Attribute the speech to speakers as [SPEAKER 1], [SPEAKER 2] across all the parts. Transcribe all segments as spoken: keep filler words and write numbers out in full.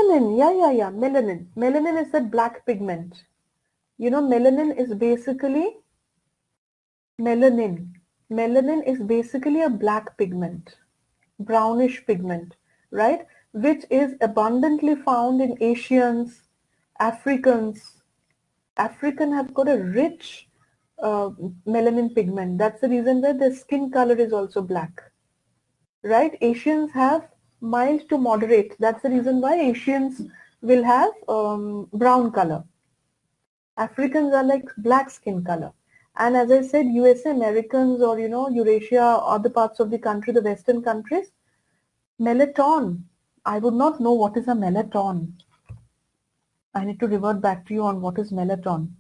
[SPEAKER 1] Melanin, yeah, yeah, yeah, melanin. Melanin is that black pigment. You know, melanin is basically, melanin. Melanin is basically a black pigment, brownish pigment, right? Which is abundantly found in Asians, Africans. African have got a rich uh, melanin pigment. That's the reason why their skin color is also black, right? Asians have mild to moderate. That's the reason why Asians will have um, brown color. Africans are like black skin color. And as I said, U S A, Americans, or you know, Eurasia, other parts of the country, the Western countries, melatonin. I would not know what is a melatonin. I need to revert back to you on what is melatonin.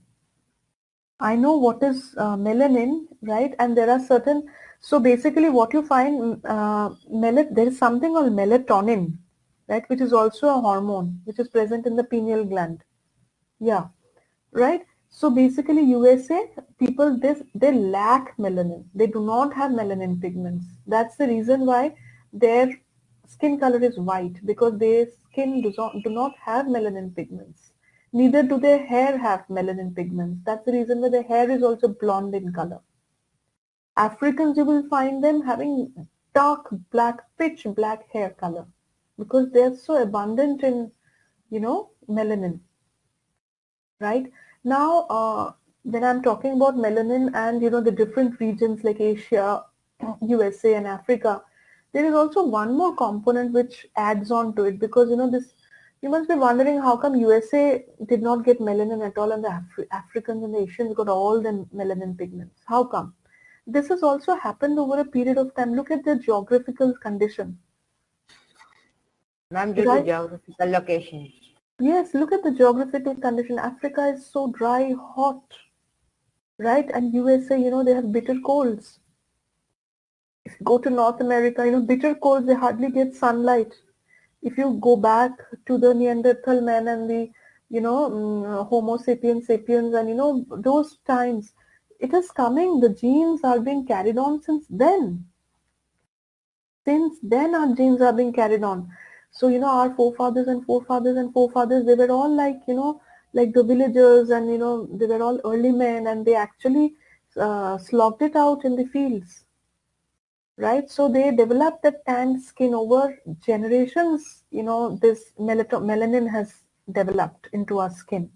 [SPEAKER 1] I know what is uh, melanin, right? And there are certain, so basically what you find, uh, mel there is something called melatonin, right? Which is also a hormone, which is present in the pineal gland. Yeah, right? So basically U S A, people, this, they lack melanin. They do not have melanin pigments. That's the reason why their skin color is white, because their skin does not, do not have melanin pigments. Neither do their hair have melanin pigments. That's the reason why their hair is also blonde in color. Africans, you will find them having dark black, pitch black hair color, because they're so abundant in, you know, melanin, right? Now, uh, when I'm talking about melanin and, you know, the different regions like Asia, U S A and Africa, there is also one more component which adds on to it, because, you know, this, you must be wondering how come U S A did not get melanin at all and the Afri Africans and the Asians got all the melanin pigments. How come? This has also happened over a period of time. Look at the geographical condition.
[SPEAKER 2] Ma'am, due
[SPEAKER 1] Right?
[SPEAKER 2] to geographical location.
[SPEAKER 1] Yes, look at the geographical condition. Africa is so dry, hot, right? And U S A, you know, they have bitter colds. If you go to North America, you know, bitter colds, they hardly get sunlight. If you go back to the Neanderthal men and the, you know, um, Homo sapiens sapiens and, you know, those times, it is coming. The genes are being carried on since then. Since then, our genes are being carried on. So, you know, our forefathers and forefathers and forefathers, they were all like, you know, like the villagers, and, you know, they were all early men, and they actually uh, slogged it out in the fields. Right, so they developed that tanned skin over generations. You know, this melanin has developed into our skin.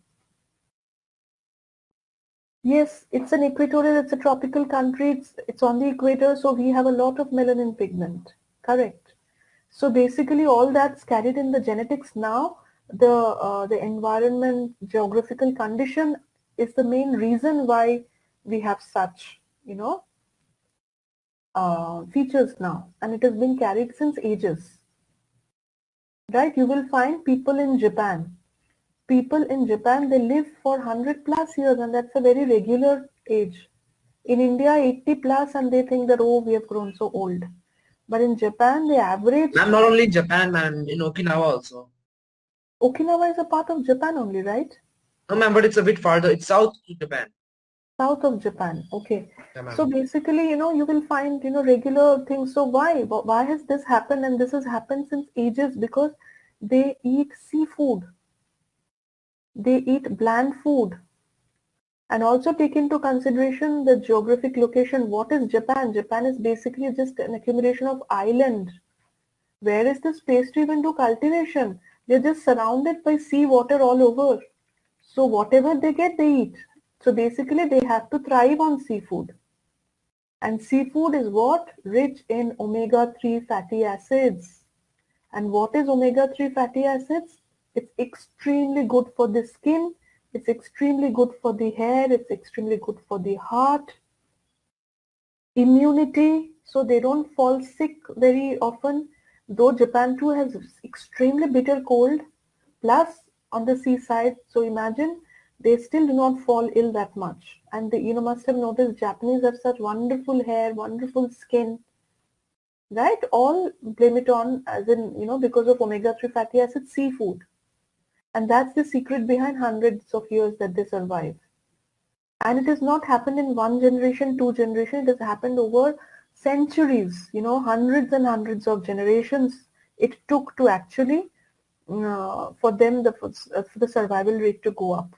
[SPEAKER 1] Yes, it's an equatorial, it's a tropical country, it's, it's on the equator, so we have a lot of melanin pigment. Correct. So basically all that's carried in the genetics now. The, uh, the environment, geographical condition is the main reason why we have such, you know, uh, features now, and it has been carried since ages. Right, you will find people in Japan. People in Japan, they live for one hundred plus years, and that's a very regular age. In India, eighty plus, and they think that, oh, we have grown so old. But in Japan, the average...
[SPEAKER 3] Ma'am, not only in Japan, ma'am, in Okinawa also.
[SPEAKER 1] Okinawa is a part of Japan only, right?
[SPEAKER 3] No, ma'am, but it's a bit farther. It's south to Japan.
[SPEAKER 1] South of Japan, okay.
[SPEAKER 3] Yeah,
[SPEAKER 1] So basically, you know, you will find, you know, regular things. So why? Why has this happened? And this has happened since ages, because they eat seafood. They eat bland food. And also take into consideration the geographic location. What is Japan? Japan is basically just an accumulation of island. Where is the space to even do cultivation? They're just surrounded by sea water all over. So whatever they get, they eat. So basically they have to thrive on seafood. And seafood is what? Rich in omega three fatty acids. And what is omega three fatty acids? It's extremely good for the skin. It's extremely good for the hair. It's extremely good for the heart. Immunity, so they don't fall sick very often. Though Japan too has extremely bitter cold, plus on the seaside. So imagine they still do not fall ill that much. And they, you know, must have noticed Japanese have such wonderful hair, wonderful skin. Right? All blame it on, as in, you know, because of omega three fatty acids, seafood. And that's the secret behind hundreds of years that they survive. And it has not happened in one generation, two generations. It has happened over centuries, you know, hundreds and hundreds of generations it took to actually uh, for them the for the survival rate to go up.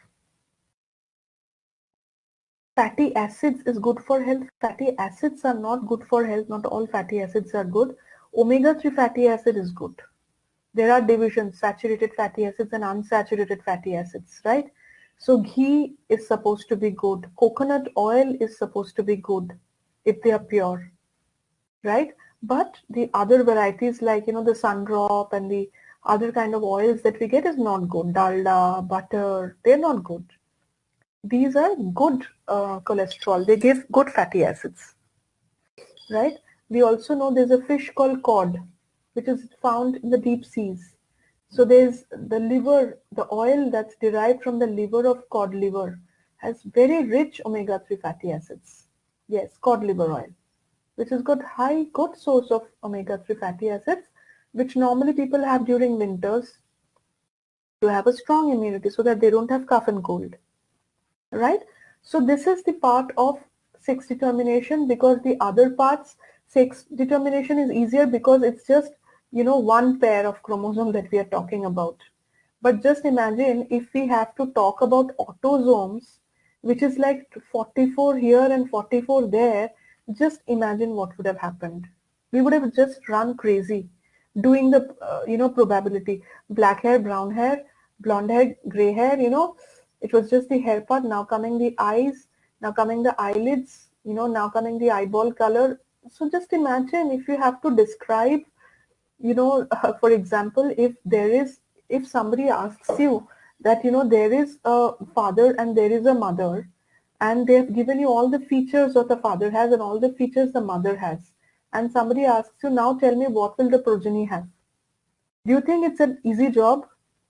[SPEAKER 1] Fatty acids is good for health. Fatty acids are not good for health. Not all fatty acids are good. Omega three fatty acid is good. There are divisions, saturated fatty acids and unsaturated fatty acids, right? So ghee is supposed to be good. Coconut oil is supposed to be good if they are pure, right? But the other varieties like, you know, the sundrop and the other kind of oils that we get is not good. Dalda, butter, they're not good. These are good uh, cholesterol. They give good fatty acids, right? We also know there's a fish called cod, which is found in the deep seas. So there's the liver, the oil that's derived from the liver of cod liver has very rich omega three fatty acids. Yes, cod liver oil, which is good, high, good source of omega three fatty acids, which normally people have during winters to have a strong immunity so that they don't have cough and cold, right? So this is the part of sex determination, because the other parts, sex determination is easier because it's just, you know, one pair of chromosomes that we are talking about. But just imagine if we have to talk about autosomes, which is like forty-four here and forty-four there, just imagine what would have happened. We would have just run crazy doing the, uh, you know, probability. Black hair, brown hair, blonde hair, gray hair, you know, it was just the hair part. Now coming the eyes, now coming the eyelids, you know, now coming the eyeball color. So just imagine if you have to describe, you know, uh, for example, if there is, if somebody asks you that, you know, there is a father and there is a mother, and they've given you all the features that the father has and all the features the mother has, and somebody asks you, now tell me what will the progeny have? Do you think it's an easy job?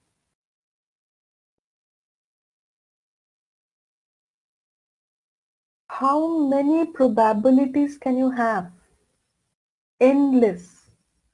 [SPEAKER 1] How many probabilities can you have? Endless.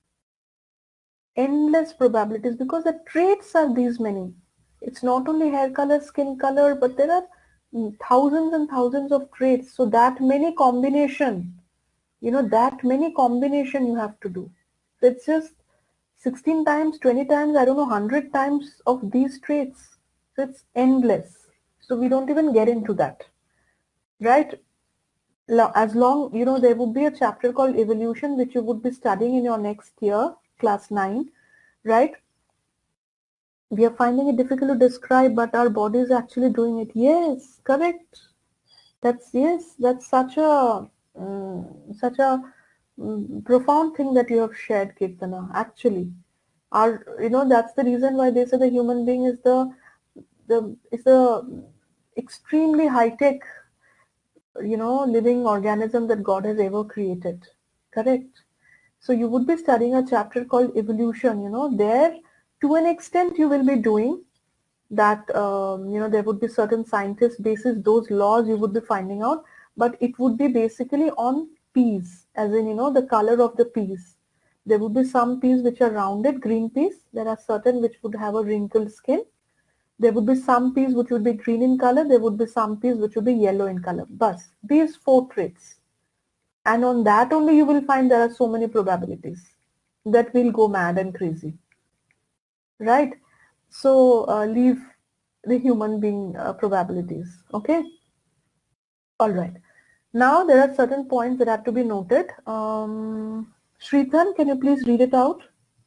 [SPEAKER 1] Endless probabilities, because the traits are these many. It's not only hair color, skin color, but there are mm, thousands and thousands of traits. So that many combination, you know, that many combination you have to do. So it's just sixteen times, twenty times, I don't know, one hundred times of these traits. So it's endless. So we don't even get into that, right? As long, you know, there would be a chapter called evolution, which you would be studying in your next year, class nine, right? We are finding it difficult to describe, but our body is actually doing it. Yes, correct. That's, yes, that's such a um, such a um, profound thing that you have shared, Kirtana. Actually, our, you know, that's the reason why they say the human being is the the is a extremely high tech, you know, living organism that God has ever created. Correct. So you would be studying a chapter called evolution. You know, there to an extent you will be doing that, um, you know, there would be certain scientist basis, those laws you would be finding out, but it would be basically on peas, as in, you know, the color of the peas. There would be some peas which are rounded, green peas. There are certain which would have a wrinkled skin. There would be some peas which would be green in color. There would be some peas which would be yellow in color. But these four traits. And on that only you will find there are so many probabilities that will go mad and crazy. Right? So uh, leave the human being uh, probabilities. Okay? All right. Now there are certain points that have to be noted. Um, Sridhan, can you please read it out?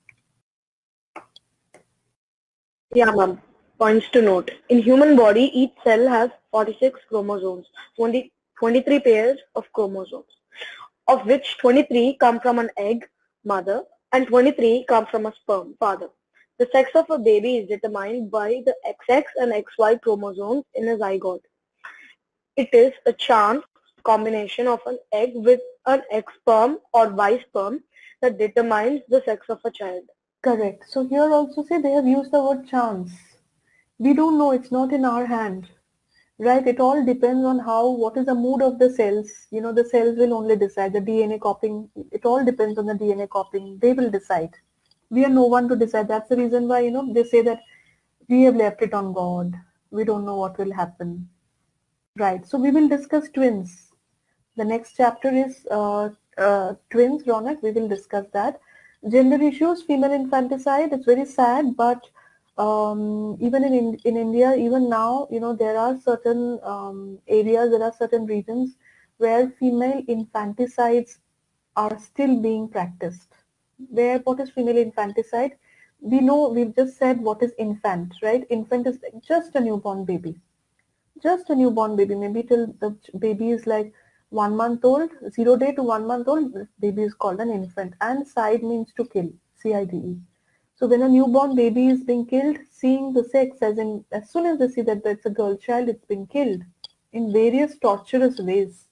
[SPEAKER 2] Yeah, ma'am. Points to note. In human body, each cell has forty-six chromosomes, twenty, twenty-three pairs of chromosomes, of which twenty-three come from an egg, mother, and twenty-three come from a sperm, father. The sex of a baby is determined by the X X and X Y chromosomes in a zygote. It is a chance combination of an egg with an X sperm or Y sperm that determines the sex of a child.
[SPEAKER 1] Correct. So here also say they have used the word chance. We don't know, it's not in our hand. Right? It all depends on how, what is the mood of the cells. You know, the cells will only decide. The D N A copying, it all depends on the D N A copying. They will decide. We are no one to decide. That's the reason why, you know, they say that we have left it on God. We don't know what will happen. Right. So we will discuss twins. The next chapter is uh, uh, twins, Ronak. We will discuss that. Gender issues, female infanticide. It's very sad, but Um, even in, in in India, even now, you know, there are certain um, areas, there are certain regions where female infanticides are still being practiced. Where what is female infanticide? We know, we've just said what is infant, right? Infant is like just a newborn baby, just a newborn baby, maybe till the baby is like one month old, zero day to one month old, baby is called an infant. And side means to kill, C I D E. So when a newborn baby is being killed, seeing the sex, as in as soon as they see that it's a girl child, it's been killed in various torturous ways.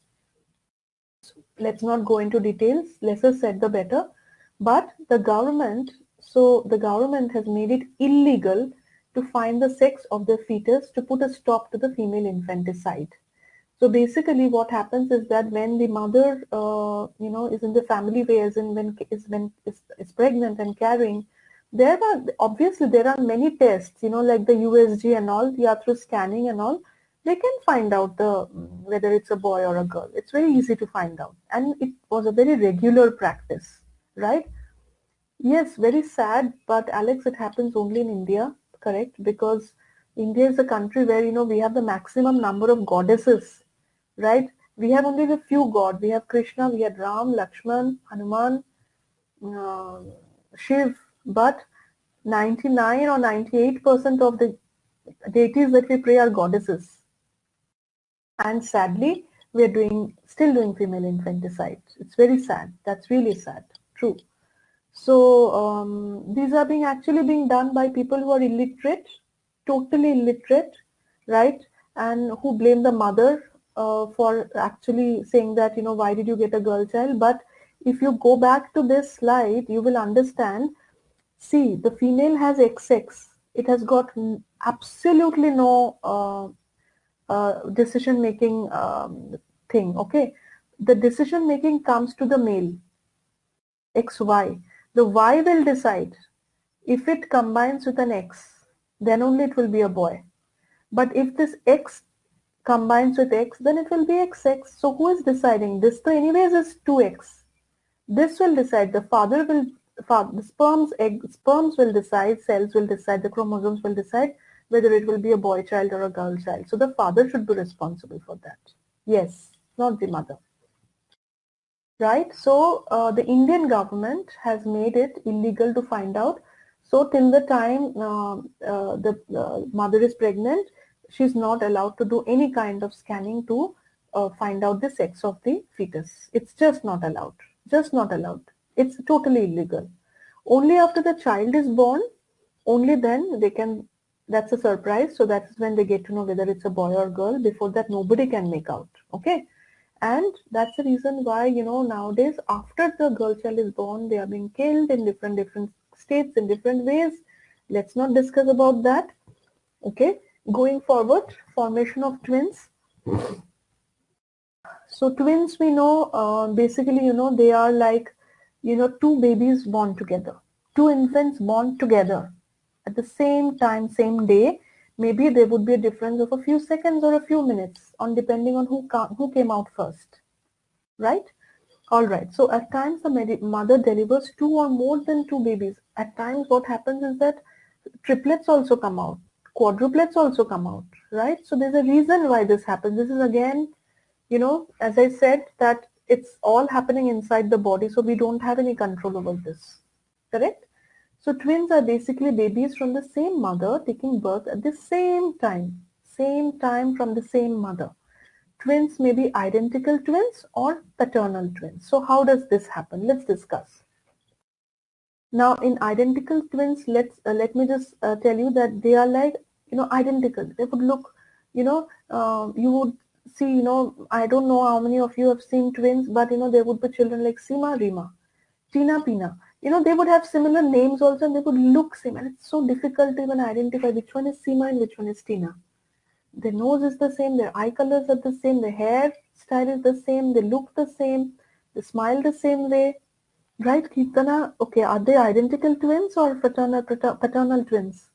[SPEAKER 1] Let's not go into details, lesser said the better. But the government, so the government has made it illegal to find the sex of the fetus to put a stop to the female infanticide. So basically what happens is that when the mother, uh, you know, is in the family way, as in when is when is, is pregnant and carrying, there are obviously there are many tests, you know, like the U S G and all, yeah, through scanning and all, they can find out the whether it's a boy or a girl. It's very easy to find out, and it was a very regular practice, right? Yes, very sad, but Alex, it happens only in India, correct? Because India is a country where, you know, we have the maximum number of goddesses, right? We have only a few gods. We have Krishna, we have Ram, Lakshman, Hanuman, uh, Shiv, but ninety-nine or ninety-eight percent of the deities that we pray are goddesses. And sadly, we are doing still doing female infanticide. It's very sad. That's really sad. True. So um, these are being actually being done by people who are illiterate, totally illiterate, right? And who blame the mother uh, for actually saying that, you know, why did you get a girl child? But if you go back to this slide, you will understand. See, the female has X X. It has got absolutely no uh, uh, decision making um, thing. Okay, the decision making comes to the male. X Y. The Y will decide. If it combines with an X, then only it will be a boy. But if this X combines with X, then it will be X X. So who is deciding? This so anyways is two X. This will decide. The father will, the sperms, egg, sperms will decide, cells will decide, the chromosomes will decide whether it will be a boy child or a girl child. So the father should be responsible for that. Yes, not the mother. Right? So uh, the Indian government has made it illegal to find out. So till the time uh, uh, the uh, mother is pregnant, she's not allowed to do any kind of scanning to uh, find out the sex of the fetus. It's just not allowed. Just not allowed. It's totally illegal. Only after the child is born, only then they can, that's a surprise. So that's when they get to know whether it's a boy or girl. Before that, nobody can make out. Okay. And that's the reason why, you know, nowadays after the girl child is born, they are being killed in different different states in different ways. Let's not discuss about that. Okay, going forward, formation of twins. So twins, we know uh, basically, you know, they are like, you know, two babies born together, two infants born together at the same time, same day. Maybe there would be a difference of a few seconds or a few minutes on depending on who who came out first. Right? All right. So at times the mother delivers two or more than two babies. At times what happens is that triplets also come out. Quadruplets also come out. Right? So there's a reason why this happens. This is again, you know, as I said, that it's all happening inside the body. So we don't have any control over this. Correct? So twins are basically babies from the same mother taking birth at the same time. Same time from the same mother. Twins may be identical twins or paternal twins. So how does this happen? Let's discuss. Now in identical twins, let's uh, let me just uh, tell you that they are like, you know, identical. They would look, you know, uh, you would see, you know, I don't know how many of you have seen twins, but you know, there would be children like Seema, Rima, Tina, Pina. You know, they would have similar names also and they would look same, and it's so difficult to even identify which one is Seema and which one is Tina. Their nose is the same, their eye colors are the same, their hair style is the same, they look the same, they smile the same way. Right, Kirtana? Okay, are they identical twins or fraternal, paternal twins?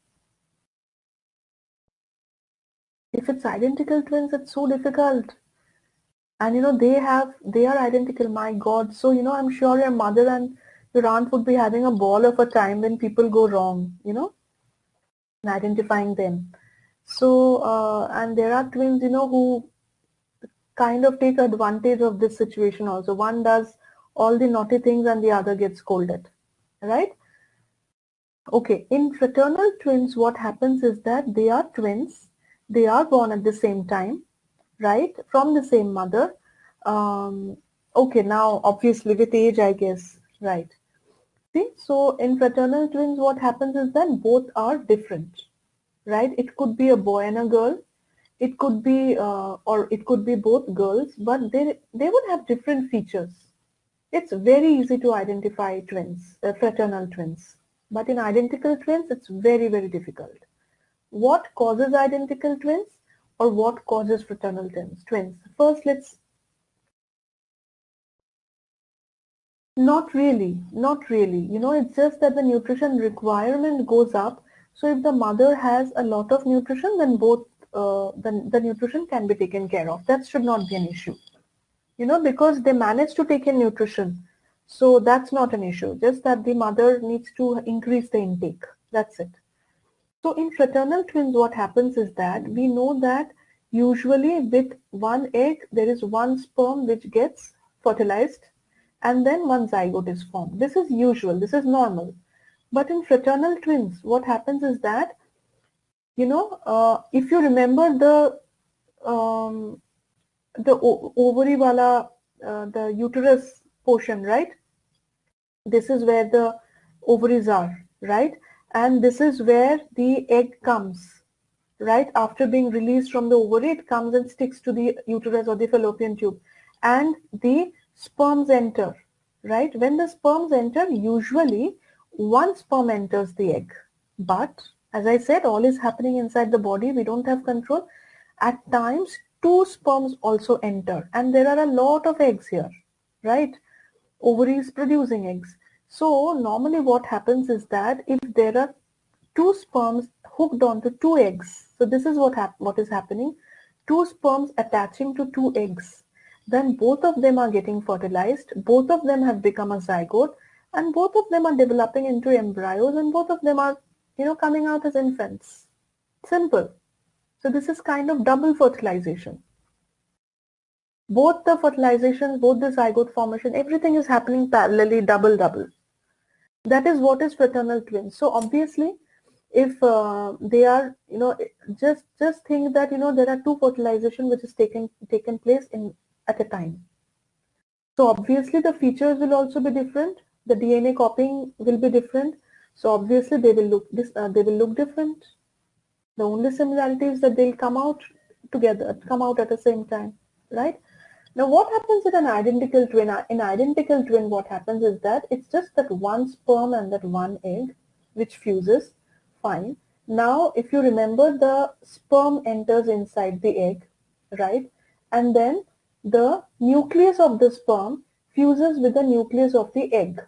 [SPEAKER 1] If it's identical twins, it's so difficult. And you know, they have, they are identical, my God. So, you know, I'm sure your mother and your aunt would be having a ball of a time when people go wrong, you know. and identifying them. So, uh, and there are twins, you know, who kind of take advantage of this situation also. One does all the naughty things and the other gets scolded, right? Okay, in fraternal twins, what happens is that they are twins. They are born at the same time, right? From the same mother. Um, okay, now obviously with age, I guess, right? See, so in fraternal twins, what happens is that both are different, right? It could be a boy and a girl. It could be, uh, or it could be both girls, but they they would have different features. It's very easy to identify twins, uh, fraternal twins, but in identical twins, it's very very difficult. What causes identical twins, or what causes fraternal twins? Twins. First, let's. Not really, not really. You know, it's just that the nutrition requirement goes up. So if the mother has a lot of nutrition, then both uh, then the nutrition can be taken care of. That should not be an issue. You know, because they manage to take in nutrition. So that's not an issue. Just that the mother needs to increase the intake. That's it. So in fraternal twins, what happens is that we know that usually with one egg, there is one sperm which gets fertilized and then one zygote is formed. This is usual, this is normal. But in fraternal twins, what happens is that, you know, uh, if you remember the um, the ovary wala, uh, the uterus portion, right? This is where the ovaries are, right? And this is where the egg comes, right? After being released from the ovary, it comes and sticks to the uterus or the fallopian tube. And the sperms enter, right? When the sperms enter, usually one sperm enters the egg. But as I said, all is happening inside the body. We don't have control. At times, two sperms also enter. And there are a lot of eggs here, right? Ovaries producing eggs. So normally what happens is that if there are two sperms hooked onto two eggs, so this is what hap- what is happening, two sperms attaching to two eggs, then both of them are getting fertilized, both of them have become a zygote, and both of them are developing into embryos, and both of them are, you know, coming out as infants. Simple. So this is kind of double fertilization. Both the fertilizations, both the zygote formation, everything is happening parallelly, double double. That is what is fraternal twins. So obviously, if uh, they are, you know, just just think that, you know, there are two fertilization which is taken taken place in at a time. So obviously the features will also be different. The D N A copying will be different. So obviously they will look this uh, they will look different. The only similarity is that they'll come out together, come out at the same time, right? Now, what happens in an identical twin? In identical twin, what happens is that it's just that one sperm and that one egg which fuses. Fine. Now, if you remember, the sperm enters inside the egg, right? And then the nucleus of the sperm fuses with the nucleus of the egg.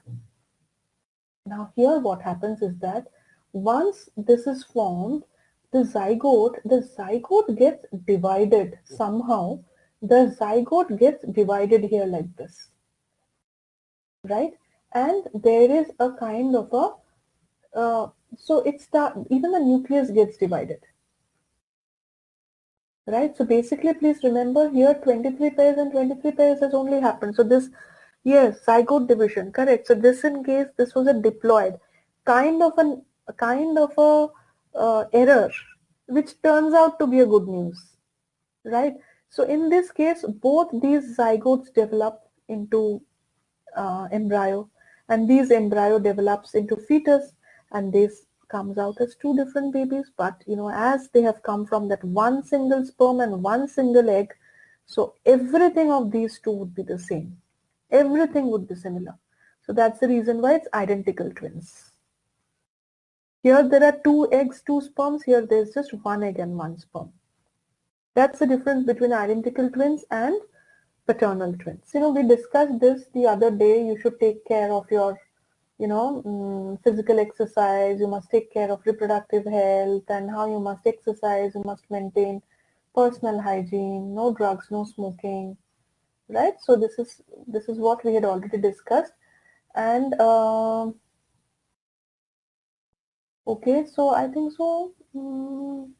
[SPEAKER 1] Now, here what happens is that once this is formed, the zygote, the zygote gets divided somehow. The zygote gets divided here like this, right? And there is a kind of a, uh, so it's the, even the nucleus gets divided, right? So basically, please remember here twenty-three pairs and twenty-three pairs has only happened. So this, yes, zygote division, correct. So this in case this was a diploid, kind of an, a kind of a uh, error, which turns out to be a good news, right? So in this case, both these zygotes develop into uh, embryo, and these embryo develops into fetus, and this comes out as two different babies. But you know, as they have come from that one single sperm and one single egg, so everything of these two would be the same. Everything would be similar. So that's the reason why it's identical twins. Here there are two eggs, two sperms. Here there's just one egg and one sperm. That's the difference between identical twins and paternal twins. You know, we discussed this the other day. You should take care of your, you know, um, physical exercise. You must take care of reproductive health and how you must exercise. You must maintain personal hygiene, no drugs, no smoking, right? So this is this is what we had already discussed. And uh, Okay, so I think so. mm,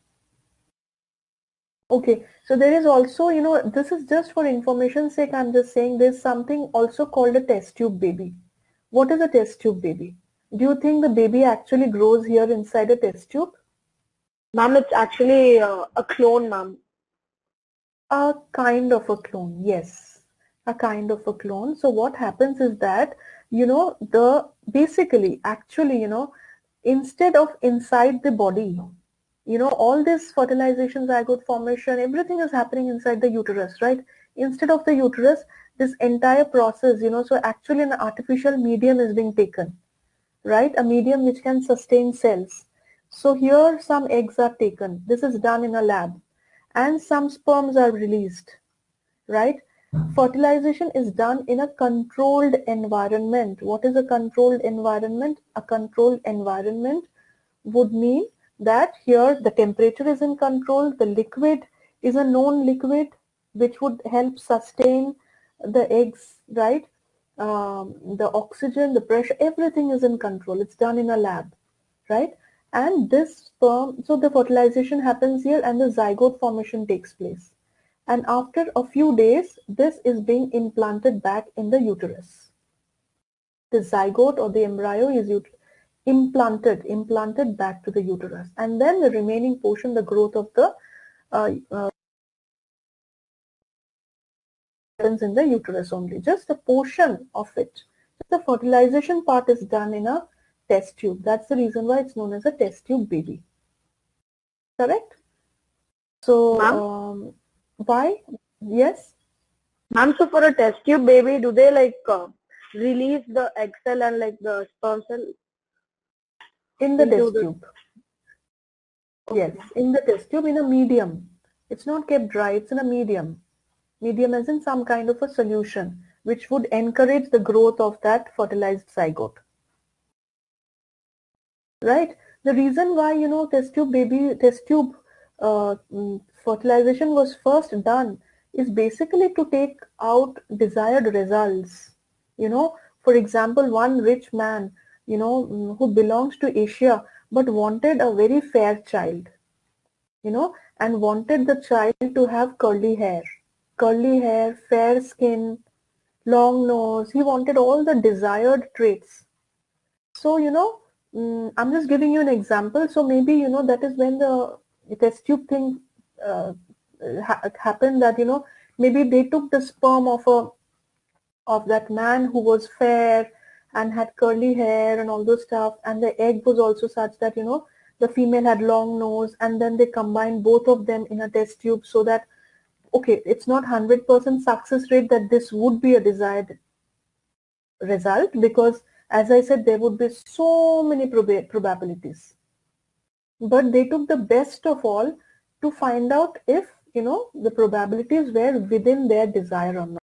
[SPEAKER 1] Okay, so there is also, you know, this is just for information's sake, I'm just saying there's something also called a test tube baby. What is a test tube baby? Do you think the baby actually grows here inside a test tube?
[SPEAKER 2] Ma'am, it's actually uh, a clone, ma'am.
[SPEAKER 1] A kind of a clone, yes. A kind of a clone. So what happens is that, you know, the basically, actually, you know, instead of inside the body, you know, all this fertilization, zygote formation, everything is happening inside the uterus, right? Instead of the uterus, this entire process, you know, so actually an artificial medium is being taken, right? A medium which can sustain cells. So here some eggs are taken. This is done in a lab and some sperms are released, right? Fertilization is done in a controlled environment. What is a controlled environment? A controlled environment would mean that here the temperature is in control, the liquid is a known liquid which would help sustain the eggs, right? Um, the oxygen, the pressure, everything is in control. It's done in a lab, right? And this sperm, so the fertilization happens here and the zygote formation takes place. And after a few days, this is being implanted back in the uterus. The zygote or the embryo is implanted, implanted back to the uterus. And then the remaining portion, the growth of the uh, uh, happens in the uterus only, just a portion of it. So the fertilization part is done in a test tube. That's the reason why it's known as a test tube baby. Correct? So,
[SPEAKER 2] Ma'am?
[SPEAKER 1] um, why? Yes?
[SPEAKER 2] Ma'am, so for a test tube baby, do they like uh, release the egg cell and like the sperm cell
[SPEAKER 1] In the
[SPEAKER 2] into
[SPEAKER 1] test
[SPEAKER 2] the...
[SPEAKER 1] tube. Yes, in the test tube in a medium. It's not kept dry, it's in a medium. Medium as in some kind of a solution which would encourage the growth of that fertilized zygote. Right? The reason why, you know, test tube baby, test tube uh, mm, fertilization was first done is basically to take out desired results. You know, for example, one rich man, you know, mm, who belongs to Asia but wanted a very fair child, you know, and wanted the child to have curly hair, curly hair, fair skin, long nose. He wanted all the desired traits. So, you know, mm, I'm just giving you an example. So maybe, you know, that is when the test tube thing uh, ha happened that, you know, maybe they took the sperm of a of that man who was fair and had curly hair and all those stuff, and the egg was also such that, you know, the female had long nose, and then they combined both of them in a test tube so that, okay, it's not one hundred percent success rate that this would be a desired result, because as I said, there would be so many prob probabilities, but they took the best of all to find out if, you know, the probabilities were within their desire or not.